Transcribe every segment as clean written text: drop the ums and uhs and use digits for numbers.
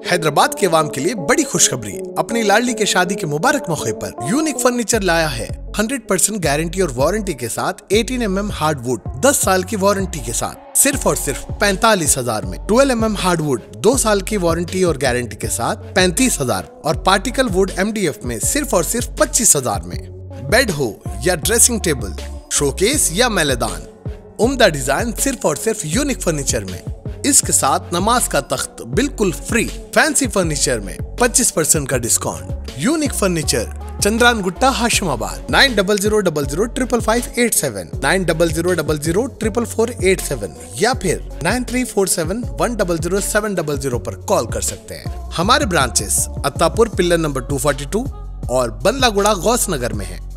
हैदराबाद के अवाम के लिए बड़ी खुशखबरी। अपनी लाडली के शादी के मुबारक मौके पर यूनिक फर्नीचर लाया है 100% गारंटी और वारंटी के साथ 18 mm हार्डवुड 10 साल की वारंटी के साथ सिर्फ और सिर्फ 45,000 में। 12 mm हार्डवुड 2 साल की वारंटी और गारंटी के साथ 35,000 और पार्टिकल वुड MDF में सिर्फ और सिर्फ 25,000 में। बेड हो या ड्रेसिंग टेबल, शोकेस या मैलेदान, उम्दा डिजाइन सिर्फ और सिर्फ यूनिक फर्नीचर में। इसके साथ नमाज का तख्त बिल्कुल फ्री। फैंसी फर्नीचर में 25% का discount. Unique furniture, Chandrayan Gutta, Hashimabad. 9000005587, 9000004487 या फिर 9347100700 पर कॉल कर सकते हैं। हमारे ब्रांचेस अत्तापुर पिल्लर नंबर 242 और बल्लागुड़ा गौस नगर में है।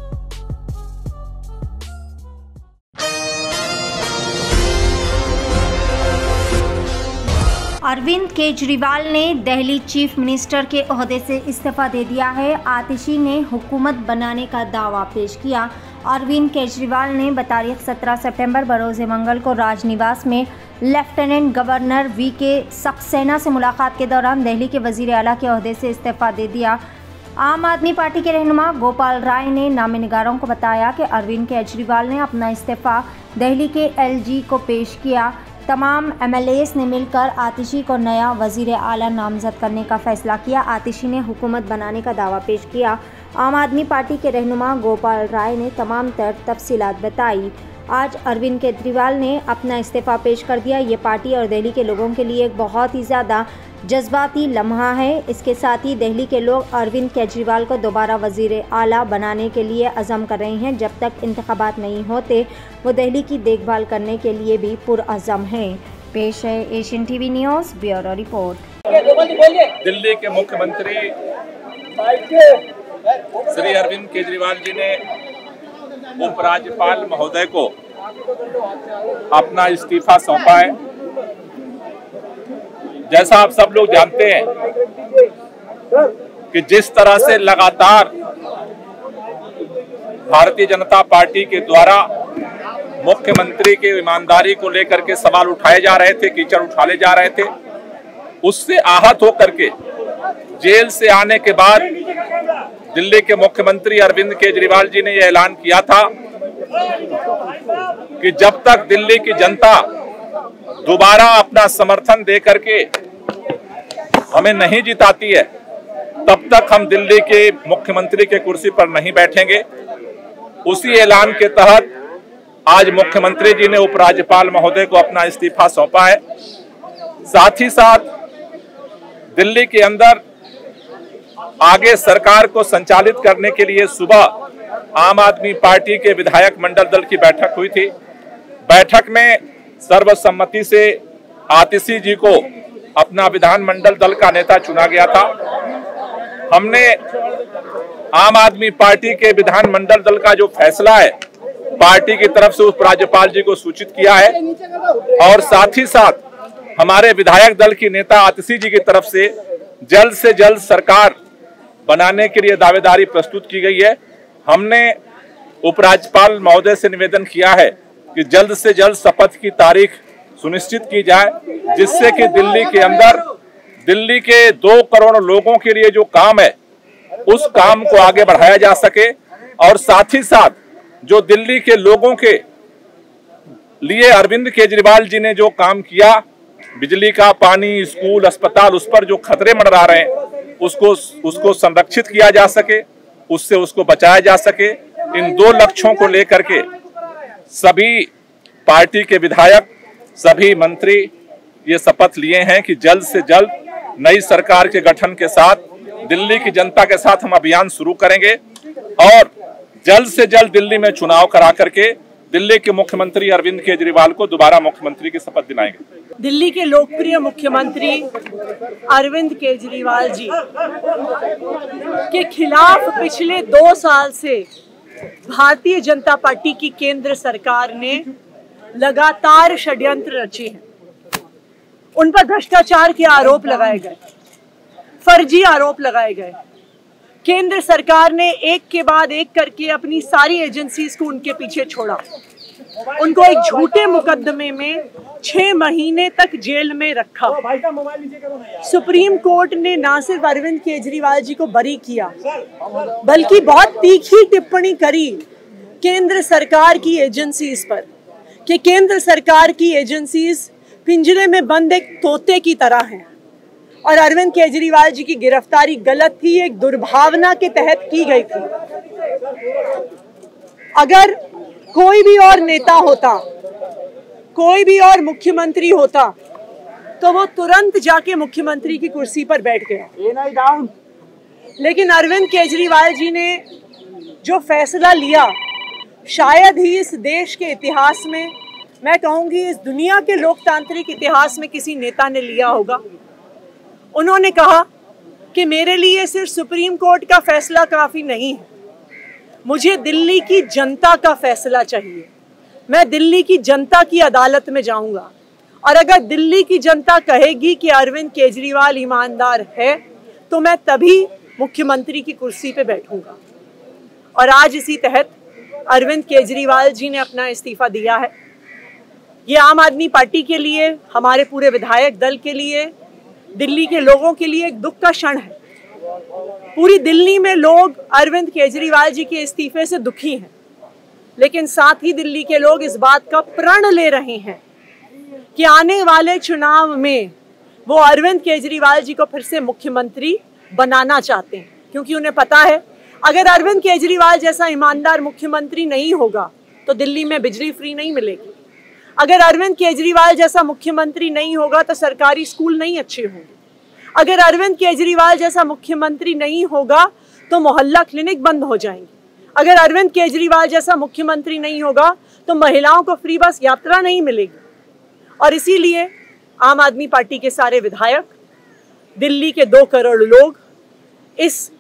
अरविंद केजरीवाल ने दिल्ली चीफ मिनिस्टर के ओहदे से इस्तीफा दे दिया है। आतिशी ने हुकूमत बनाने का दावा पेश किया। अरविंद केजरीवाल ने बतारीख 17 सितंबर बरोज़ मंगल को राजनिवास में लेफ्टिनेंट गवर्नर VK सक्सेना से मुलाकात के दौरान दिल्ली के वज़ीर आला के ओहदे से इस्तीफा दे दिया। आम आदमी पार्टी के रहनुमा गोपाल राय ने नामे-निगारों को बताया कि अरविंद केजरीवाल ने अपना इस्तीफा दिल्ली के LG को पेश किया। तमाम MLAs ने मिलकर आतिशी को नया वज़ीर आला नामज़द करने का फैसला किया। आतिशी ने हुकूमत बनाने का दावा पेश किया। आम आदमी पार्टी के रहनुमा गोपाल राय ने तमाम तफसीलात बताई। आज अरविंद केजरीवाल ने अपना इस्तीफ़ा पेश कर दिया। ये पार्टी और दिल्ली के लोगों के लिए एक बहुत ही ज़्यादा जज्बाती लम्हा है। इसके साथ ही दिल्ली के लोग अरविंद केजरीवाल को दोबारा वज़ीर आला बनाने के लिए अज़म कर रहे हैं। जब तक इंतखाबात नहीं होते वो दिल्ली की देखभाल करने के लिए भी पुरअज़म हैं। पेश है Asian TV news bureau report. Delhi के मुख्यमंत्री श्री अरविंद केजरीवाल जी ने उपराज्यपाल महोदय को अपना इस्तीफा सौंपा है। जैसा आप सब लोग जानते हैं कि जिस तरह से लगातार भारतीय जनता पार्टी के द्वारा मुख्यमंत्री की ईमानदारी को लेकर के सवाल उठाए जा रहे थे, कीचड़ उछाले जा रहे थे, उससे आहत होकर के जेल से आने के बाद दिल्ली के मुख्यमंत्री अरविंद केजरीवाल जी ने यह ऐलान किया था कि जब तक दिल्ली की जनता दोबारा अपना समर्थन दे करके हमें नहीं जिताती है तब तक हम दिल्ली के मुख्यमंत्री के कुर्सी पर नहीं बैठेंगे। उसी ऐलान के तहत आज मुख्यमंत्री जी ने उपराज्यपाल महोदय को अपना इस्तीफा सौंपा है। साथ ही साथ दिल्ली के अंदर आगे सरकार को संचालित करने के लिए सुबह आम आदमी पार्टी के विधायक मंडल दल की बैठक हुई थी। बैठक में सर्वसम्मति से आतिशी जी को अपना विधानमंडल दल का नेता चुना गया था। हमने आम आदमी पार्टी के विधानमंडल दल का जो फैसला है पार्टी की तरफ से उपराज्यपाल जी को सूचित किया है और साथ ही साथ हमारे विधायक दल की नेता आतिशी जी की तरफ से जल्द सरकार बनाने के लिए दावेदारी प्रस्तुत की गई है। हमने उपराज्यपाल महोदय से निवेदन किया है कि जल्द से जल्द शपथ की तारीख सुनिश्चित की जाए, जिससे कि दिल्ली के अंदर दिल्ली के 2 करोड़ लोगों के लिए जो काम है उस काम को आगे बढ़ाया जा सके और साथ ही साथ जो दिल्ली के लोगों के लिए अरविंद केजरीवाल जी ने जो काम किया, बिजली का, पानी, स्कूल, अस्पताल, उस पर जो खतरे मंडरा रहे हैं उसको संरक्षित किया जा सके, उससे उसको बचाया जा सके। इन 2 लक्ष्यों को लेकर के सभी पार्टी के विधायक, सभी मंत्री ये शपथ लिए हैं कि जल्द से जल्द नई सरकार के गठन के साथ दिल्ली की जनता के साथ हम अभियान शुरू करेंगे और जल्द से जल्द दिल्ली में चुनाव करा करके दिल्ली के मुख्यमंत्री अरविंद केजरीवाल को दोबारा मुख्यमंत्री की शपथ दिलाएंगे। दिल्ली के लोकप्रिय मुख्यमंत्री अरविंद केजरीवाल जी के खिलाफ पिछले 2 साल से भारतीय जनता पार्टी की केंद्र सरकार ने लगातार षड्यंत्र रचे हैं। उन पर भ्रष्टाचार के आरोप लगाए गए, फर्जी आरोप लगाए गए। केंद्र सरकार ने एक के बाद एक करके अपनी सारी एजेंसीज को उनके पीछे छोड़ा। उनको एक झूठे मुकदमे में 6 महीने तक जेल में रखा। सुप्रीम कोर्ट ने ना सिर्फ अरविंद केजरीवाल जी को बरी किया, बल्कि बहुत तीखी टिप्पणी करी केंद्र सरकार की एजेंसीज पर कि केंद्र सरकार की एजेंसीज पिंजरे में बंद एक तोते की तरह हैं और अरविंद केजरीवाल जी की गिरफ्तारी गलत थी, एक दुर्भावना के तहत की गई थी। अगर कोई भी और नेता होता, कोई भी और मुख्यमंत्री होता, तो वो तुरंत जाके मुख्यमंत्री की कुर्सी पर बैठ गया। लेकिन अरविंद केजरीवाल जी ने जो फैसला लिया, शायद ही इस देश के इतिहास में, मैं कहूंगी इस दुनिया के लोकतांत्रिक इतिहास में किसी नेता ने लिया होगा। उन्होंने कहा कि मेरे लिए सिर्फ सुप्रीम कोर्ट का फैसला काफी नहीं है, मुझे दिल्ली की जनता का फैसला चाहिए। मैं दिल्ली की जनता की अदालत में जाऊंगा और अगर दिल्ली की जनता कहेगी कि अरविंद केजरीवाल ईमानदार है तो मैं तभी मुख्यमंत्री की कुर्सी पे बैठूंगा। और आज इसी तहत अरविंद केजरीवाल जी ने अपना इस्तीफा दिया है। ये आम आदमी पार्टी के लिए, हमारे पूरे विधायक दल के लिए, दिल्ली के लोगों के लिए एक दुख का क्षण है। पूरी दिल्ली में लोग अरविंद केजरीवाल जी के इस्तीफे से दुखी हैं, लेकिन साथ ही दिल्ली के लोग इस बात का प्रण ले रहे हैं कि आने वाले चुनाव में वो अरविंद केजरीवाल जी को फिर से मुख्यमंत्री बनाना चाहते हैं, क्योंकि उन्हें पता है अगर अरविंद केजरीवाल जैसा ईमानदार मुख्यमंत्री नहीं होगा तो दिल्ली में बिजली फ्री नहीं मिलेगी। अगर अरविंद केजरीवाल जैसा मुख्यमंत्री नहीं होगा तो सरकारी स्कूल नहीं अच्छे होंगे। अगर अरविंद केजरीवाल जैसा मुख्यमंत्री नहीं होगा तो मोहल्ला क्लिनिक बंद हो जाएंगे। अगर अरविंद केजरीवाल जैसा मुख्यमंत्री नहीं होगा तो महिलाओं को फ्री बस यात्रा नहीं मिलेगी। और इसीलिए आम आदमी पार्टी के सारे विधायक, दिल्ली के 2 करोड़ लोग इस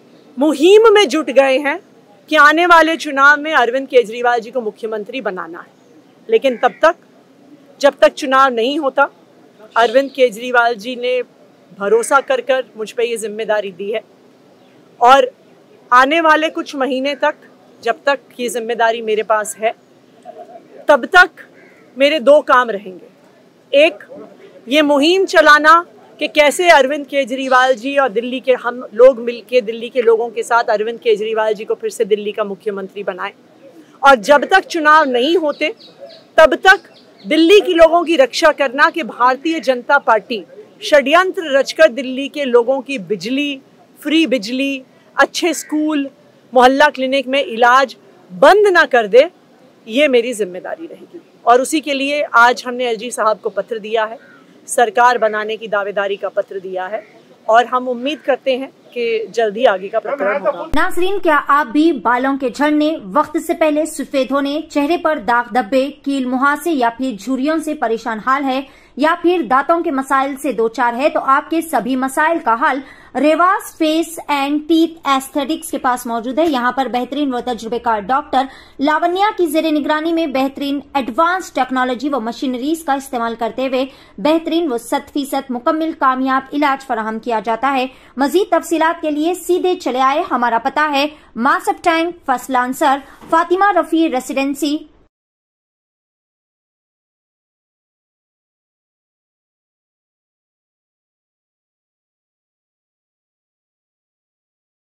मुहिम में जुट गए हैं कि आने वाले चुनाव में अरविंद केजरीवाल जी को मुख्यमंत्री बनाना है। लेकिन तब तक, जब तक चुनाव नहीं होता, अरविंद केजरीवाल जी ने भरोसा कर मुझ पे ये जिम्मेदारी दी है और आने वाले कुछ महीने तक, जब तक ये जिम्मेदारी मेरे पास है, तब तक मेरे 2 काम रहेंगे। एक, ये मुहिम चलाना कि कैसे अरविंद केजरीवाल जी और दिल्ली के हम लोग मिलके दिल्ली के लोगों के साथ अरविंद केजरीवाल जी को फिर से दिल्ली का मुख्यमंत्री बनाएं। और जब तक चुनाव नहीं होते तब तक दिल्ली के लोगों की रक्षा करना कि भारतीय जनता पार्टी षड्यंत्र रचकर दिल्ली के लोगों की बिजली, फ्री बिजली, अच्छे स्कूल, मोहल्ला क्लिनिक में इलाज बंद ना कर दे, ये मेरी जिम्मेदारी रहेगी। और उसी के लिए आज हमने एलजी साहब को पत्र दिया है, सरकार बनाने की दावेदारी का पत्र दिया है और हम उम्मीद करते हैं कि जल्दी आगे का प्रकरण होगा। नाज़रीन, क्या आप भी बालों के झड़ने, वक्त से पहले सफेद होने, चेहरे पर दाग धब्बे, कील मुहासे या फिर झुर्रियों से परेशान हाल है या फिर दांतों के मसाइल से 2-4 है तो आपके सभी मसाइल का हल Revas face and teeth aesthetics के पास मौजूद है। यहाँ पर बेहतरीन व तजुर्बेकार डॉक्टर लावण्या की जेरे निगरानी में बेहतरीन एडवांस टेक्नोलॉजी व मशीनरीज का इस्तेमाल करते हुए बेहतरीन व 100% मुकम्मल कामयाब इलाज फराहम किया जाता है। मजीद तफसीलात के लिए सीधे चले आए। हमारा पता है Masab tank, first lancer, Fatima Rafi residency,